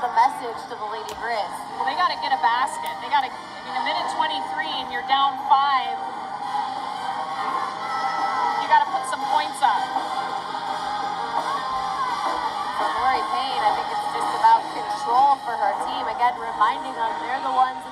the message to the Lady Grizz? Well, they got to get a basket. They got to, I mean, a minute 23 and you're down 5. You got to put some points up. For Lori Payne, I think it's just about control for her team. Again, reminding them they're the ones